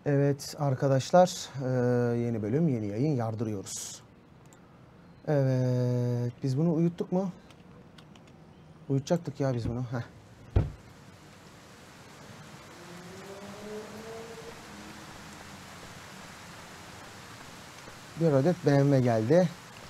Evet arkadaşlar, yeni bölüm, yeni yayın yardırıyoruz. Evet, biz bunu uyuttuk mu? Uyutacaktık ya biz bunu. Heh. Bir adet BMW geldi.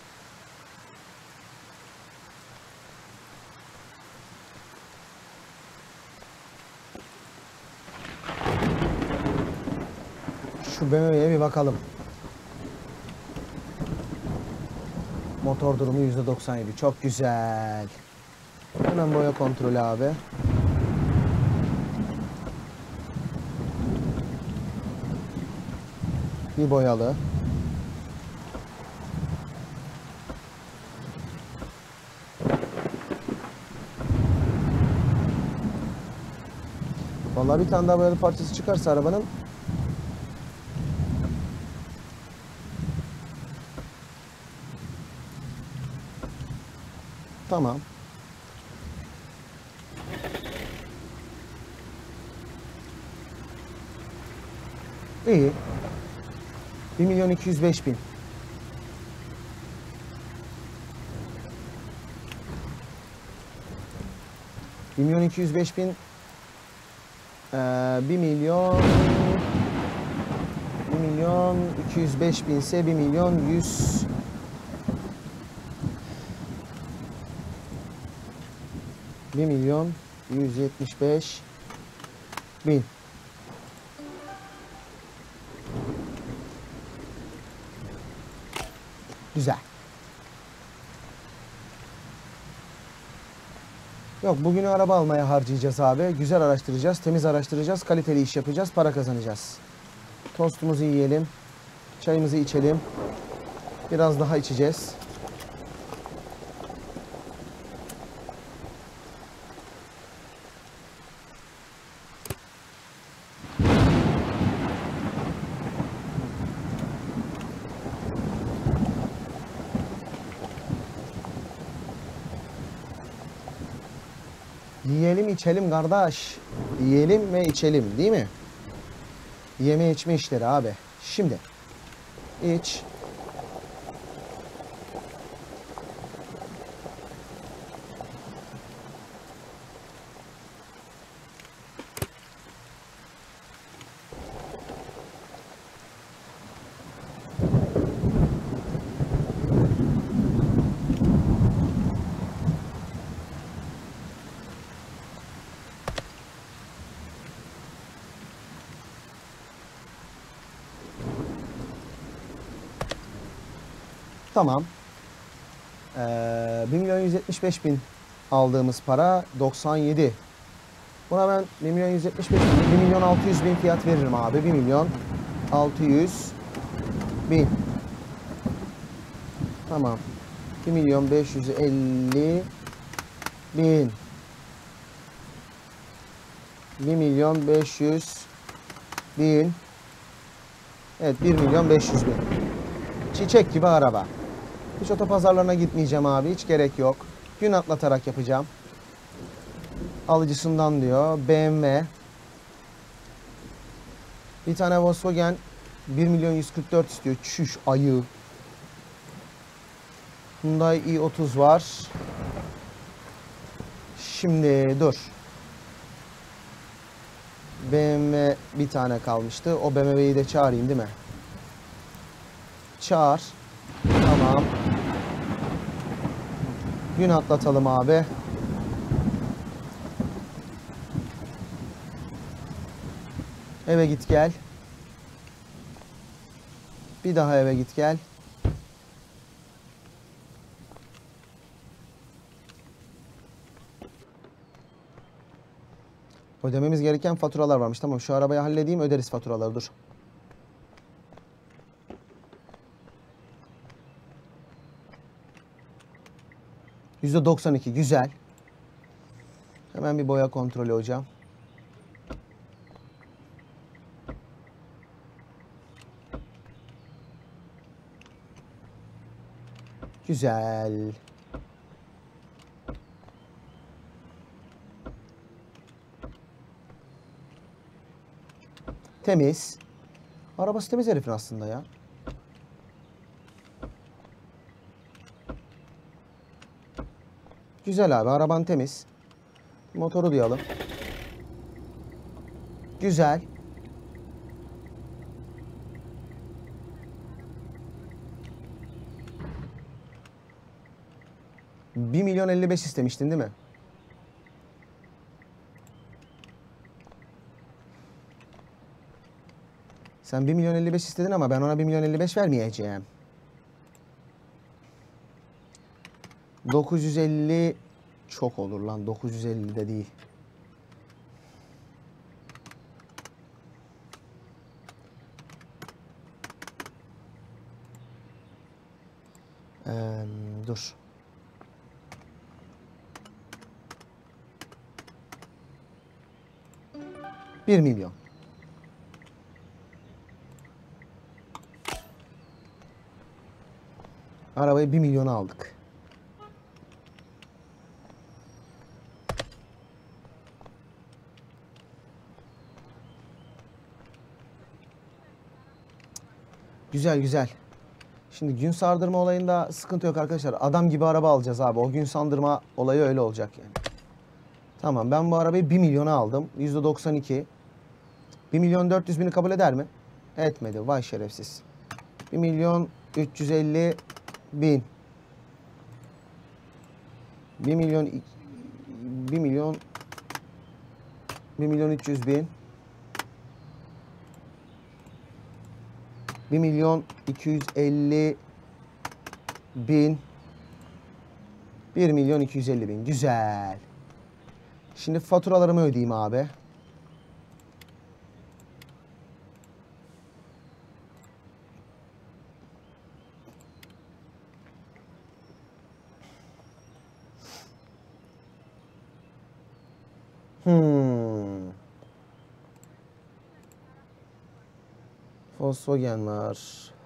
Şu BMW'ye bir bakalım. Motor durumu %97. Çok güzel. Hemen boya kontrolü abi. Bir boyalı. Vallahi bir tane daha boyalı parçası çıkarsa arabanın tamam. İyi. 1.205.000. $1.205.000. 1.205.000 ise 1.100.000 1.175.000. Güzel. Yok, bugünü araba almaya harcayacağız abi. Güzel araştıracağız, temiz araştıracağız, kaliteli iş yapacağız, para kazanacağız. Tostumuzu yiyelim, çayımızı içelim. Biraz daha içeceğiz. Yiyelim içelim kardeş. Yiyelim ve içelim, değil mi? Yeme içme işleri abi. Şimdi iç. Tamam. 1.175.000 aldığımız para 97. Buna ben 1.175.000, 1.600.000 fiyat veririm abi. 1.600.000. Tamam. 1.550.000. 1.500.000. Evet, 1.500.000. Çiçek gibi araba. Hiç otopazarlarına gitmeyeceğim abi. Hiç gerek yok. Gün atlatarak yapacağım. Alıcısından diyor. BMW. Bir tane Volkswagen 1.144.000 istiyor. Çüş ayı. Hyundai i30 var. Şimdi dur. BMW bir tane kalmıştı. O BMW'yi de çağırayım değil mi? Çağır. Tamam. Gün atlatalım abi. Eve git gel. Bir daha eve git gel. Ödememiz gereken faturalar varmış. Tamam, şu arabayı halledeyim, öderiz faturaları, dur. %92 güzel. Hemen bir boya kontrolü hocam. Güzel. Temiz. Arabası temiz herifin aslında ya. Güzel abi, araban temiz. Motoru duyalım. Güzel. $1.055.000 istemiştin değil mi? Sen 1.055.000 istedin ama ben ona 1.055.000 vermeyeceğim. 950 çok olur lan. 950 de değil. Dur. $1 milyon. Arabayı 1 milyona aldık. Güzel güzel. Şimdi gün sardırma olayında sıkıntı yok arkadaşlar. Adam gibi araba alacağız abi. O gün sandırma olayı öyle olacak yani. Tamam, ben bu arabayı 1 milyona aldım. %92. 1.400.000'i kabul eder mi? Etmedi. Vay şerefsiz. 1.350.000. 1 milyon 1 milyon 1.300.000. 1.250.000. 1.250.000. Güzel. Şimdi faturalarımı ödeyeyim abi. Volkswagen var.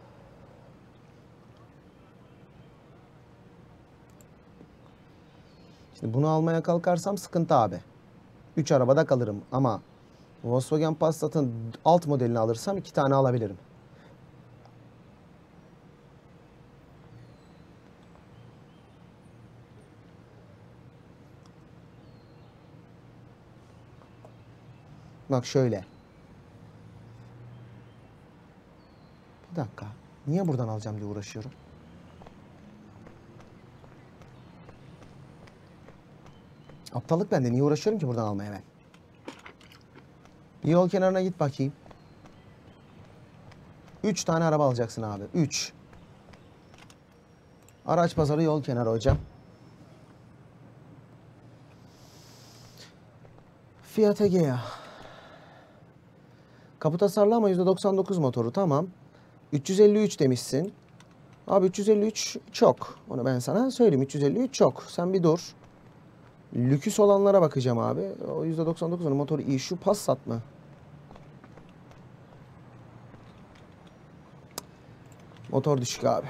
Şimdi bunu almaya kalkarsam sıkıntı abi. 3 arabada kalırım ama Volkswagen Passat'ın alt modelini alırsam 2 tane alabilirim. Bak şöyle. Bir dakika. Niye buradan alacağım diye uğraşıyorum? Aptallık bende. Niye uğraşıyorum ki buradan almaya ben? Bir yol kenarına git bakayım. 3 tane araba alacaksın abi. 3. Araç pazarı yol kenarı hocam. Fiat Egea. Kaput hasarlı ama %99 motoru. Tamam. 353 demişsin. Abi 353 çok. Onu ben sana söyleyeyim. 353 çok. Sen bir dur. Lüküs olanlara bakacağım abi. O %99'un motoru iyi. Şu Passat mı? Motor düşük abi.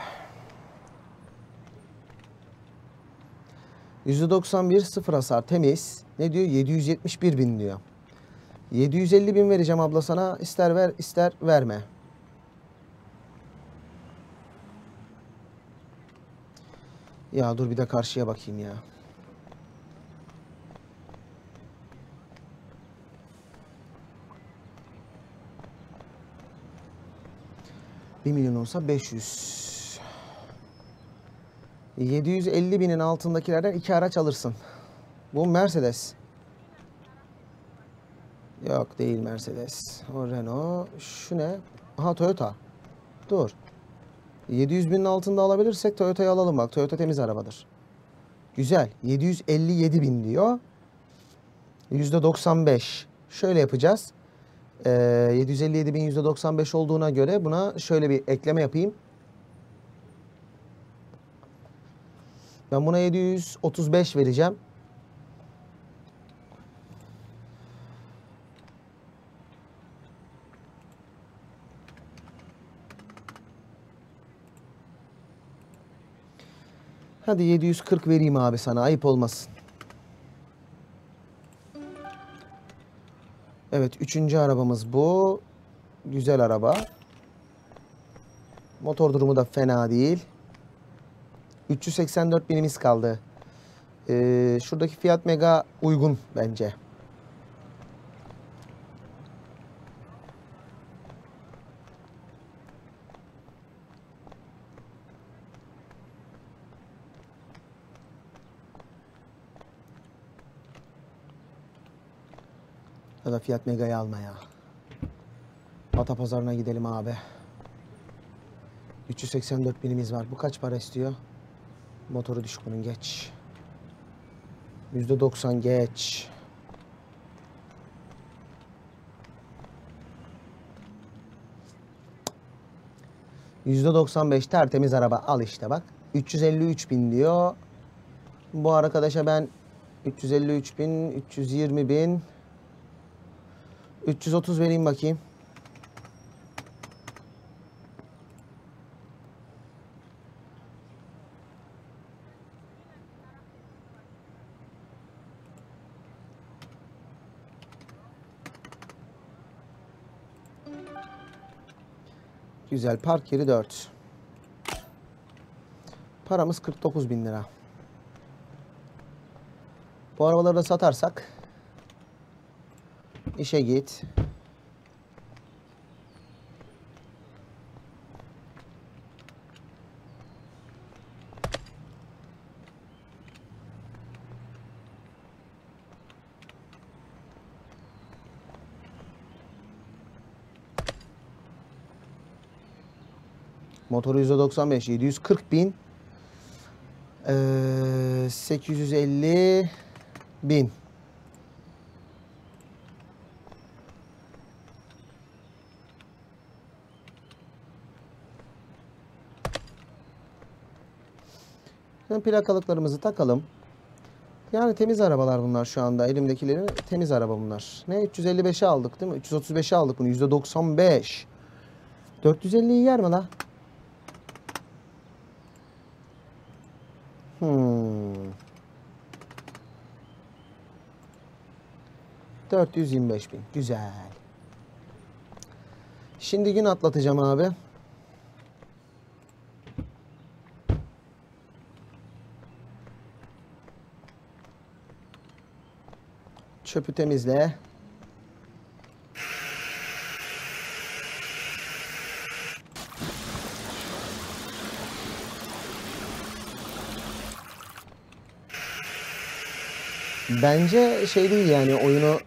%91 sıfır hasar temiz. Ne diyor? 771.000 diyor. 750.000 vereceğim abla sana. İster ver ister verme. Ya dur bir de karşıya bakayım ya. Bir milyon olsa 500. 750.000'in altındakilerden 2 araç alırsın. Bu Mercedes. Yok değil Mercedes. O Renault. Şu ne? Aha Toyota. Dur. 700.000'in altında alabilirsek Toyota'yı alalım bak. Toyota temiz arabadır. Güzel. 757.000 diyor. %95. Şöyle yapacağız. 757.000 %95 olduğuna göre buna şöyle bir ekleme yapayım. Ben buna 735 vereceğim. Hadi 740 vereyim abi sana. Ayıp olmasın. Evet. 3. arabamız bu. Güzel araba. Motor durumu da fena değil. 384 binimiz kaldı. Şuradaki Fiat Mega uygun bence. Ya da Fiat Mega'yı almaya. Atapazarı'na gidelim abi. 384 binimiz var. Bu kaç para istiyor? Motoru düşük bunun, geç. %90 geç. %95 tertemiz araba. Al işte bak. 353 bin diyor. Bu arkadaşa ben 353 bin, 320 bin, 330 vereyim bakayım. Güzel. Park yeri 4. Paramız 49 bin lira. Bu arabaları da satarsak işe git. Motoru %95, 740 bin. 850 bin. Şimdi plakalıklarımızı takalım. Yani temiz arabalar bunlar şu anda. Elimdekilerin temiz araba bunlar. Ne? 355'e aldık değil mi? 335'e aldık bunu. %95. 450'yi yer mi la? 425 bin. Güzel. Şimdi gün atlatacağım abi. Çöpü temizle. Bence şey değil yani, oyunu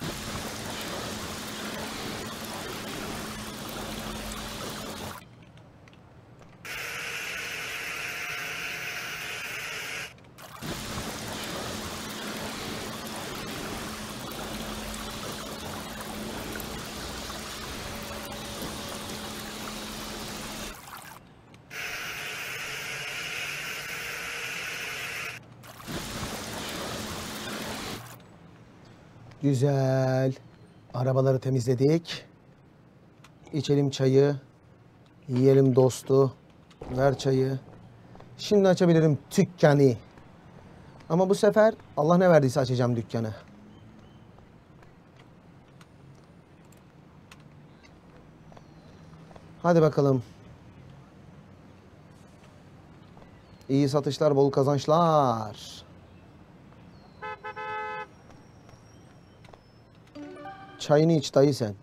güzel. Arabaları temizledik. İçelim çayı. Yiyelim dostu. Ver çayı. Şimdi açabilirim dükkanı. Ama bu sefer Allah ne verdiyse açacağım dükkanı. Hadi bakalım. İyi satışlar, bol kazançlar. Çayını iç dayı sen.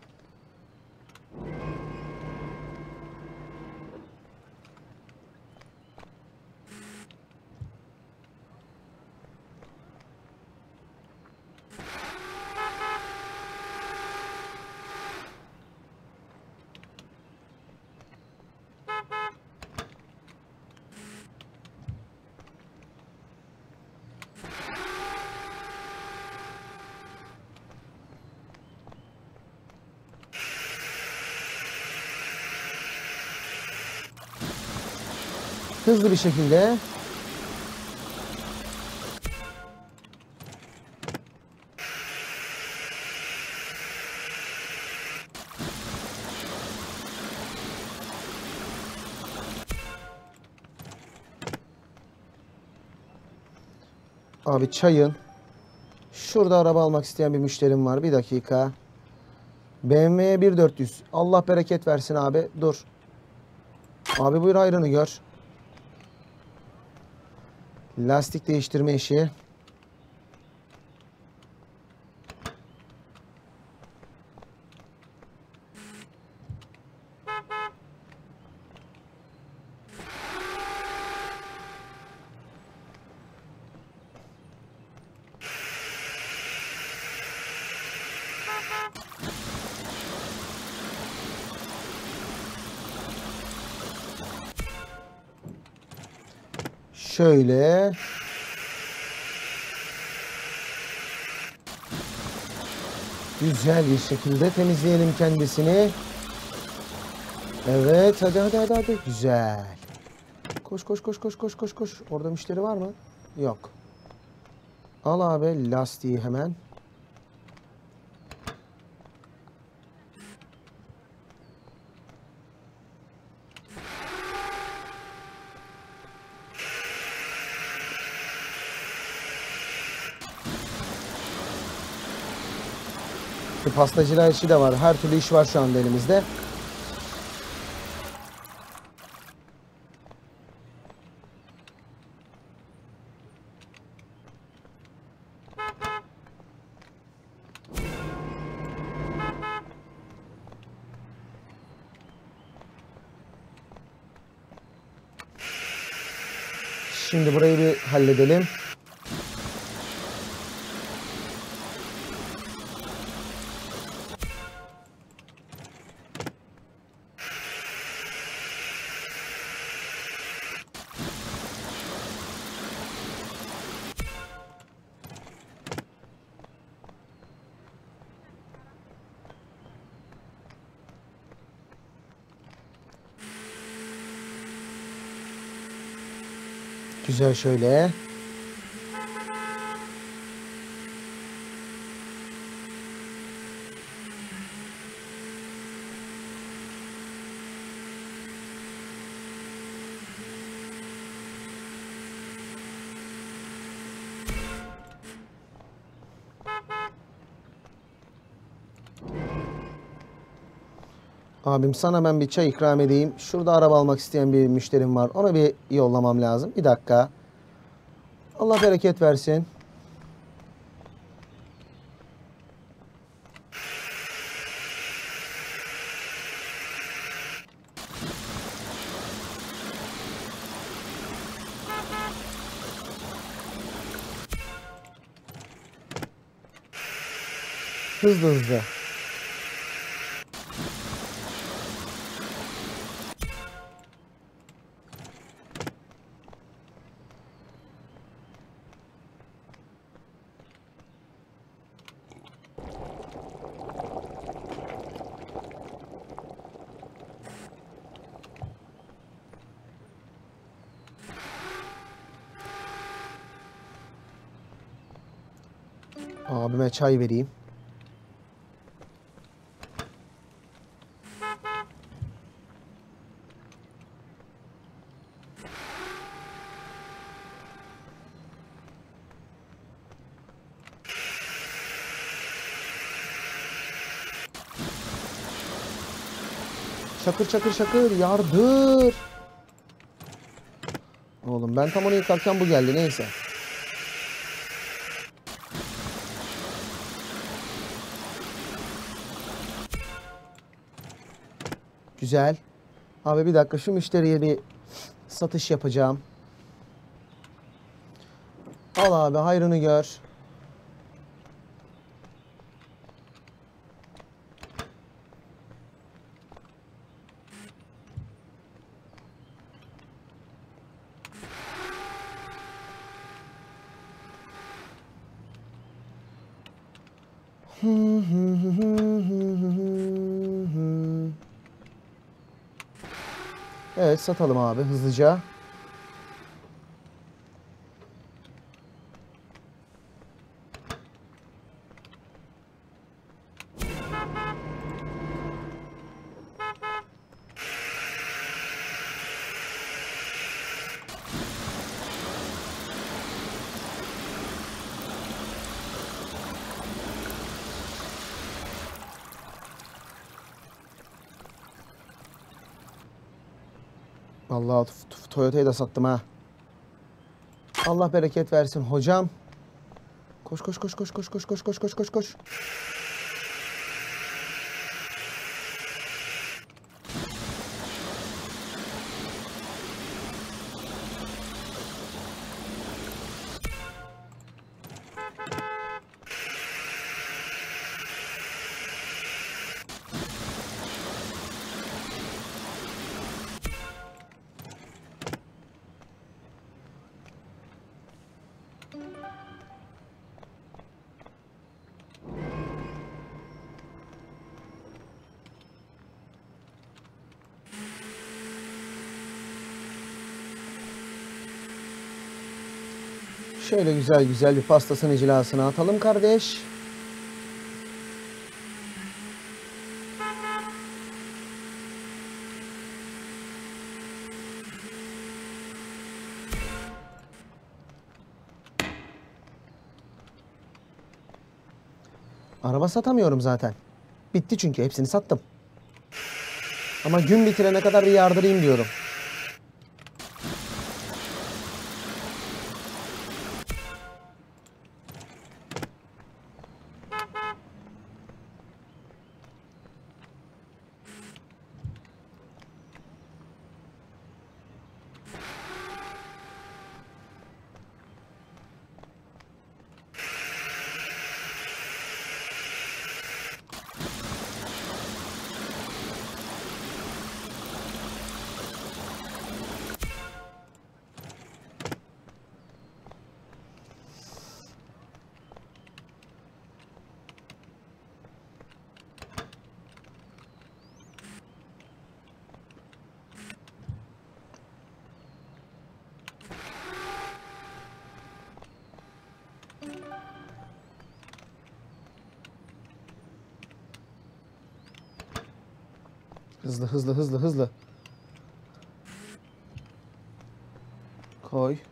Hızlı bir şekilde. Abi çayın. Şurada araba almak isteyen bir müşterim var. Bir dakika. BMW 1400. Allah bereket versin abi. Dur. Abi buyur hayrını gör. Lastik değiştirme işi. Şöyle. Güzel bir şekilde temizleyelim kendisini. Evet, hadi hadi hadi hadi. Güzel. Koş koş koş koş koş koş koş. Orada müşteri var mı? Yok. Al abi lastiği hemen. Pastacılar işi de var. Her türlü iş var şu anda elimizde. Şimdi burayı bir halledelim. Güzel şöyle. Abim sana ben bir çay ikram edeyim. Şurada araba almak isteyen bir müşterim var. Ona bir yollamam lazım. Bir dakika. Allah bereket versin. Hızlı hızlı. Abime çay vereyim. Şakır şakır şakır yardır. Oğlum ben tam onu yıkarken bu geldi, neyse. Güzel. Abi bir dakika şu müşteriye bir satış yapacağım. Al abi hayrını gör. Evet satalım abi hızlıca. Vallahi Toyota'yı da sattım ha. Allah bereket versin hocam. Koş koş koş koş koş koş koş koş koş koş koş. Şöyle güzel güzel bir pastasını cilasını atalım kardeş. Araba satamıyorum zaten. Bitti çünkü hepsini sattım. Ama gün bitirene kadar bir yardırayım diyorum. Hızlı hızlı hızlı hızlı. Koy.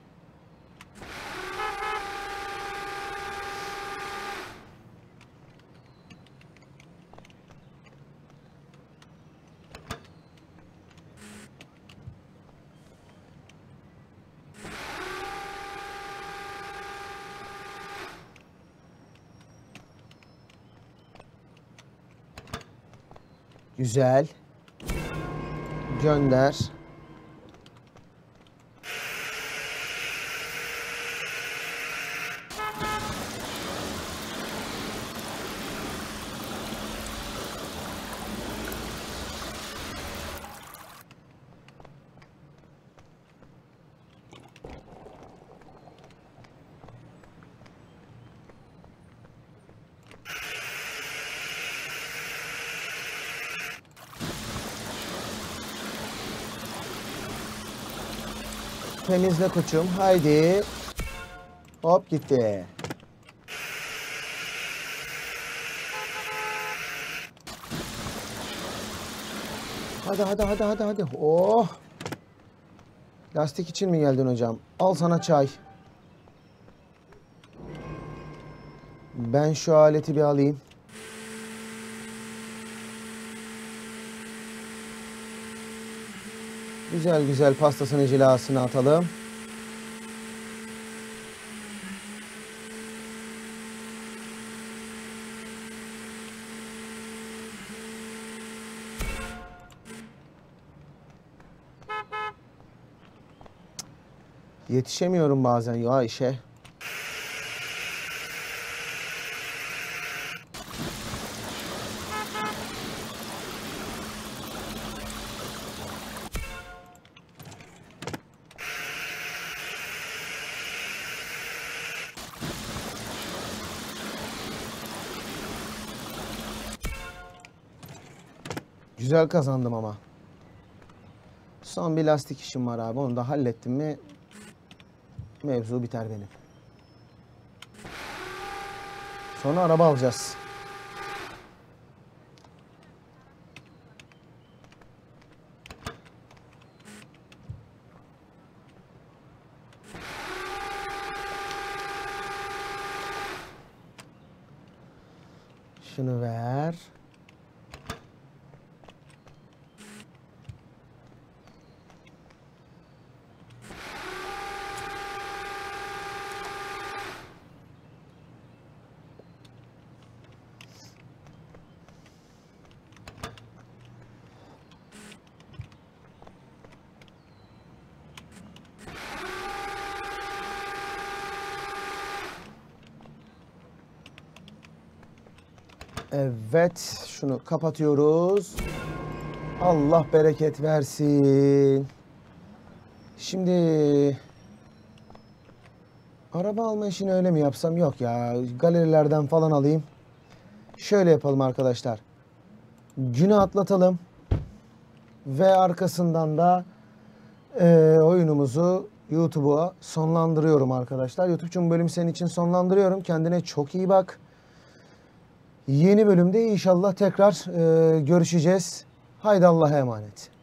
Güzel. Gönder. Temizle koçum. Haydi. Hop gitti. Hadi hadi hadi hadi hadi. Oh. Lastik için mi geldin hocam? Al sana çay. Ben şu aleti bir alayım. Güzel güzel pastasını cilasını atalım. Yetişemiyorum bazen ya işe. Güzel kazandım ama. Son bir lastik işim var abi. Onu da hallettim mi mevzu biter benim. Sonra araba alacağız. Şunu ver. Evet, şunu kapatıyoruz. Allah bereket versin. Şimdi araba alma işini öyle mi yapsam? Yok ya, galerilerden falan alayım. Şöyle yapalım arkadaşlar. Günü atlatalım. Ve arkasından da oyunumuzu YouTube'a sonlandırıyorum arkadaşlar. YouTube'cum bölümü senin için sonlandırıyorum. Kendine çok iyi bak. Yeni bölümde inşallah tekrar görüşeceğiz. Haydi Allah'a emanet.